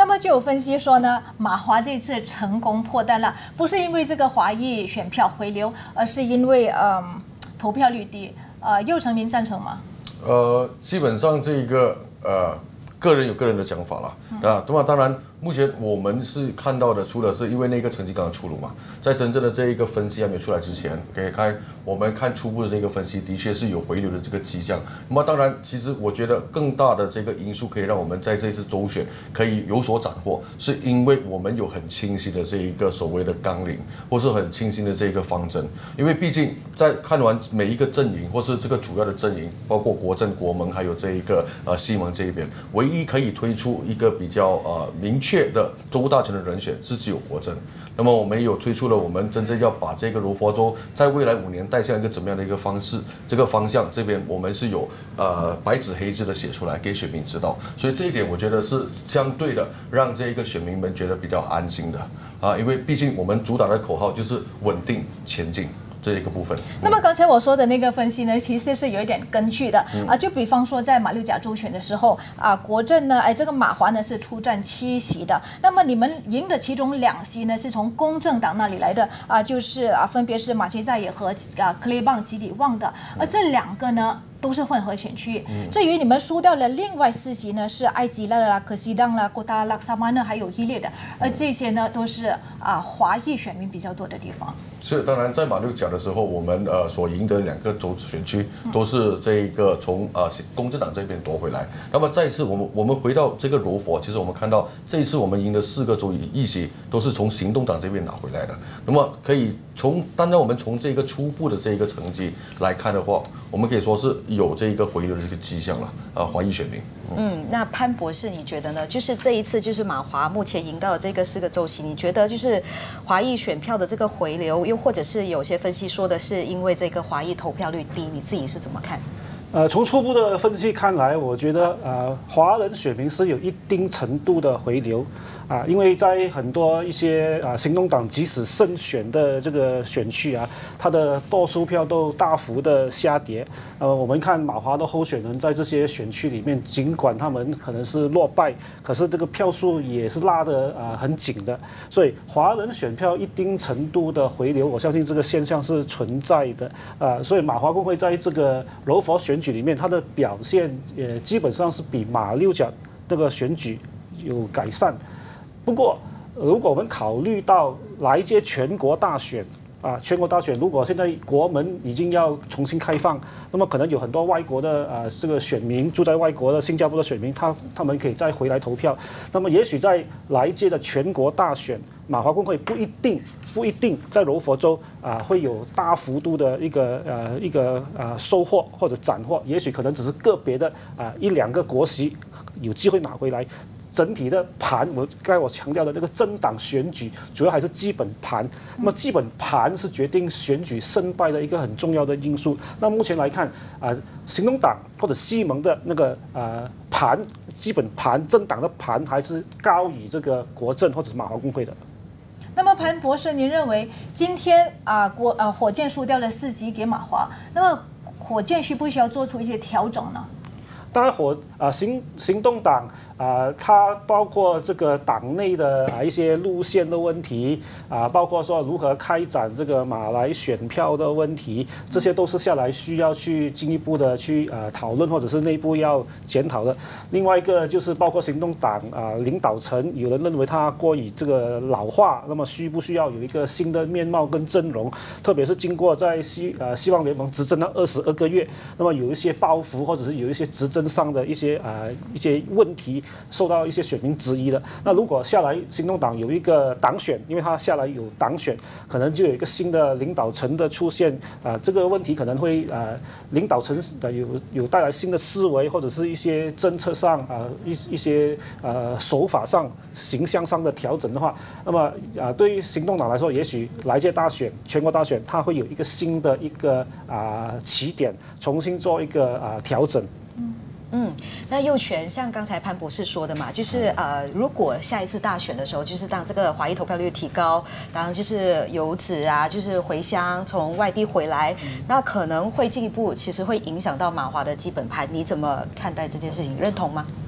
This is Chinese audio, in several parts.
那么就有分析说呢，马华这次成功破单了，不是因为这个华裔选票回流，而是因为投票率低。佑成，您赞成吗？ 基本上这个个人有个人的想法啦，那么当然，目前我们是看到的，除了是因为那个成绩刚刚出炉嘛，在真正的这一个分析还没有出来之前，我们看初步的这个分析，的确是有回流的这个迹象。那么当然，其实我觉得更大的这个因素可以让我们在这次周选可以有所斩获，是因为我们有很清晰的这一个所谓的纲领，或是很清晰的这一个方针。因为毕竟在看完每一个阵营，或是这个主要的阵营，包括国阵、国盟，还有这一个西盟这一边，唯一可以推出一个比较明确的州大臣的人选是只有国阵。那么我们也有推出了我们真正要把这个柔佛州在未来5年带向一个怎么样的一个方式，这个方向这边我们是有白纸黑字的写出来给选民知道，所以这一点我觉得是相对的让这一个选民们觉得比较安心的因为毕竟我们主打的口号就是稳定前进。这一个部分。 那么刚才我说的那个分析呢，其实是有一点根据的就比方说在马六甲州选的时候国阵呢，这个马华呢是出战7席的，那么你们赢的其中2席呢是从公正党那里来的就是分别是马切在野和克雷棒奇里旺的，而这2个呢都是混合选区。至于你们输掉了另外4席呢，是埃及啦、可西当啦、Kota Laksamana还有伊列的，而这些呢都是华裔选民比较多的地方。 是，当然在马六甲的时候，我们所赢得2个州选区都是这一个从公正党这边夺回来。那么再一次我们回到这个柔佛，其实我们看到这一次我们赢的4个州议席都是从行动党这边拿回来的。那么可以当然我们从这个初步的这个成绩来看的话，我们可以说是有这一个回流的这个迹象了华裔选民。 那潘博士你觉得呢？就是这一次就是马华目前赢到的这个4个州席，你觉得就是华裔选票的这个回流，又或者是有些分析说的是因为这个华裔投票率低，你自己是怎么看？ 从初步的分析看来，我觉得华人选民是有一定程度的回流因为在很多一些行动党即使胜选的这个选区它的多数票都大幅的下跌。我们看马华的候选人在这些选区里面，尽管他们可能是落败，可是这个票数也是拉得很紧的。所以华人选票一定程度的回流，我相信这个现象是存在的所以马华公会在这个柔佛选举里面，它的表现也基本上是比马六甲这个选举有改善。不过，如果我们考虑到来届全国大选全国大选如果现在国门已经要重新开放，那么可能有很多外国的这个选民住在外国的新加坡的选民，他们可以再回来投票。那么也许在来届的全国大选，马华公会不一定在柔佛州会有大幅度的一个收获或者斩获，也许可能只是个别的1、2个国席有机会拿回来。整体的盘，刚才我强调的这个政党选举，主要还是基本盘。那么基本盘是决定选举胜败的一个很重要的因素。那目前来看行动党或者西盟的那个盘，基本盘政党的盘还是高于这个国阵或者是马华公会的。 那么潘博士，您认为今天火箭输掉了4席给马华，那么火箭需不需要做出一些调整呢？ 当然行动党它包括这个党内的一些路线的问题包括说如何开展这个马来选票的问题，这些都是下来需要去进一步的去讨论，或者是内部要检讨的。另外一个就是包括行动党领导层，有人认为它过于这个老化，那么需不需要有一个新的面貌跟阵容？特别是经过在希望联盟执政了22个月，那么有一些包袱或者是有一些执政上的一些问题受到一些选民质疑的。那如果下来行动党有一个党选，因为它下来有党选，可能就有一个新的领导层的出现这个问题可能会领导层有带来新的思维，或者是一些政策上一些手法上形象上的调整的话，那么对于行动党来说，也许来届大选全国大选它会有一个新的一个起点，重新做一个调整。 那佑全像刚才潘博士说的嘛，就是如果下一次大选的时候，就是当这个华裔投票率提高，当就是游子就是回乡从外地回来，那可能会进一步其实会影响到马华的基本盘，你怎么看待这件事情？认同吗？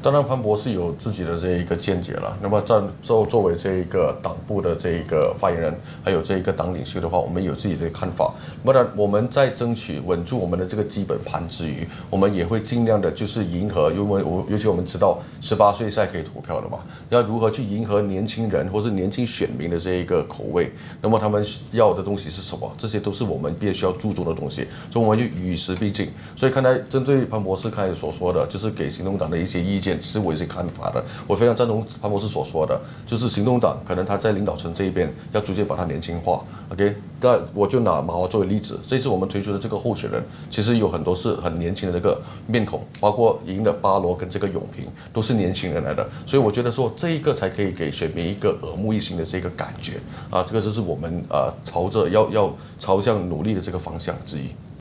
当然，潘博士有自己的这一个见解了。那么，作为这一个党部的这一个发言人，还有这一个党领袖的话，我们有自己的看法。当然，我们在争取稳住我们的这个基本盘之余，我们也会尽量的，就是迎合，因为尤其我们知道18岁现在可以投票了嘛，要如何去迎合年轻人或是年轻选民的这一个口味？那么他们要的东西是什么？这些都是我们必须要注重的东西，所以我们就与时并进。所以看来针对潘博士开始所说的，就是给行动党的一些意见。其实我有些看法的，我非常赞同潘博士所说的，就是行动党可能他在领导层这一边要逐渐把它年轻化。OK， 那我就拿马华作为例子，这次我们推出的这个候选人，其实有很多是很年轻的那个面孔，包括赢的巴罗跟这个永平都是年轻人来的，所以我觉得说这一个才可以给选民一个耳目一新的这个感觉啊，这个就是我们朝着要朝向努力的这个方向之一。